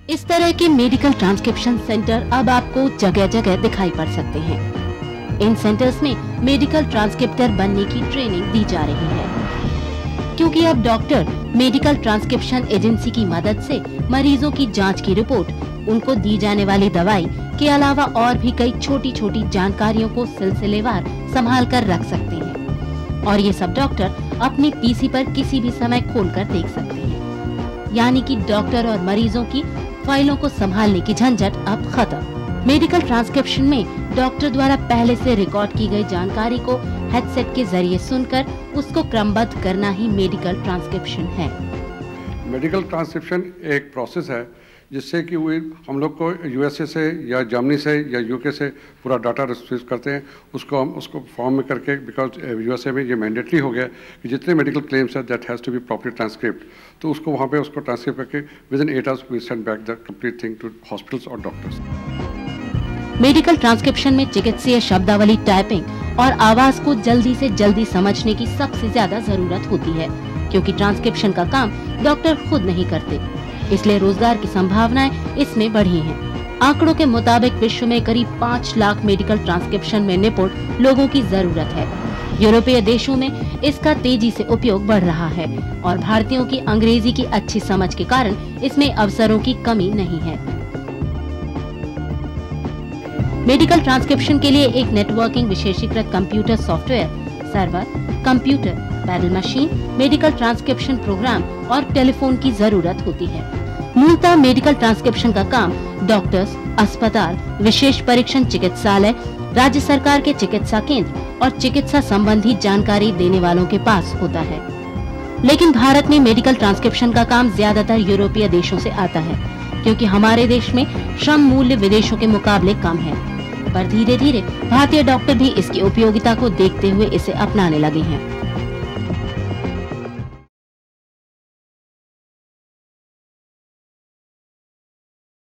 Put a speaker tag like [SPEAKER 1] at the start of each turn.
[SPEAKER 1] इस तरह के मेडिकल ट्रांसक्रिप्शन सेंटर अब आपको जगह जगह दिखाई पड़ सकते हैं। इन सेंटर्स में मेडिकल ट्रांसक्रिप्टर बनने की ट्रेनिंग दी जा रही है, क्योंकि अब डॉक्टर मेडिकल ट्रांसक्रिप्शन एजेंसी की मदद से मरीजों की जांच की रिपोर्ट, उनको दी जाने वाली दवाई के अलावा और भी कई छोटी छोटी जानकारियों को सिलसिलेवार संभाल कर रख सकते हैं, और ये सब डॉक्टर अपनी पीसी पर किसी भी समय खोलकर देख सकते हैं। यानी कि डॉक्टर और मरीजों की फाइलों को संभालने की झंझट अब खत्म। मेडिकल ट्रांसक्रिप्शन में डॉक्टर द्वारा पहले से रिकॉर्ड की गई जानकारी को हेडसेट के जरिए सुनकर उसको क्रमबद्ध करना ही मेडिकल ट्रांसक्रिप्शन है।
[SPEAKER 2] मेडिकल ट्रांसक्रिप्शन एक प्रोसेस है जिससे कि हम लोग को यूएसए से या जर्मनी से या यूके से पूरा डाटा रिसीव करते हैं, उसको हम उसको फॉर्म में करके, बिकॉज यूएसए में ये मैंडेटरी हो गया कि जितने मेडिकल क्लेम्स है that has to be properly transcript, तो उसको वहाँ पे उसको ट्रांसक्रिप्ट करके within 8 hours we send back the complete thing to hospitals और डॉक्टर्स।
[SPEAKER 1] मेडिकल ट्रांसक्रिप्शन में चिकित्सीय शब्दावली टाइपिंग और आवाज को जल्दी से जल्दी समझने की सबसे ज्यादा जरूरत होती है, क्योंकि ट्रांसक्रिप्शन का काम डॉक्टर खुद नहीं करते, इसलिए रोजगार की संभावनाएं इसमें बढ़ी हैं। आंकड़ों के मुताबिक विश्व में करीब 5 लाख मेडिकल ट्रांसक्रिप्शन में निपुण लोगों की जरूरत है। यूरोपीय देशों में इसका तेजी से उपयोग बढ़ रहा है और भारतीयों की अंग्रेजी की अच्छी समझ के कारण इसमें अवसरों की कमी नहीं है। मेडिकल ट्रांसक्रिप्शन के लिए एक नेटवर्किंग विशेषीकृत computer software, server, computer, pedal machine, medical transcription program और टेलीफोन की जरूरत होती है। मूलतः मेडिकल ट्रांसक्रिप्शन का काम डॉक्टर्स, अस्पताल, विशेष परीक्षण चिकित्सालय, राज्य सरकार के चिकित्सा केंद्र और चिकित्सा संबंधी जानकारी देने वालों के पास होता है। लेकिन भारत में मेडिकल ट्रांसक्रिप्शन का काम ज्यादातर यूरोपीय देशों से आता है, क्योंकि हमारे देश में श्रम मूल्य विदेशों के मुकाबले कम है। पर धीरे धीरे भारतीय डॉक्टर भी इसकी उपयोगिता को देखते हुए इसे अपनाने लगे हैं।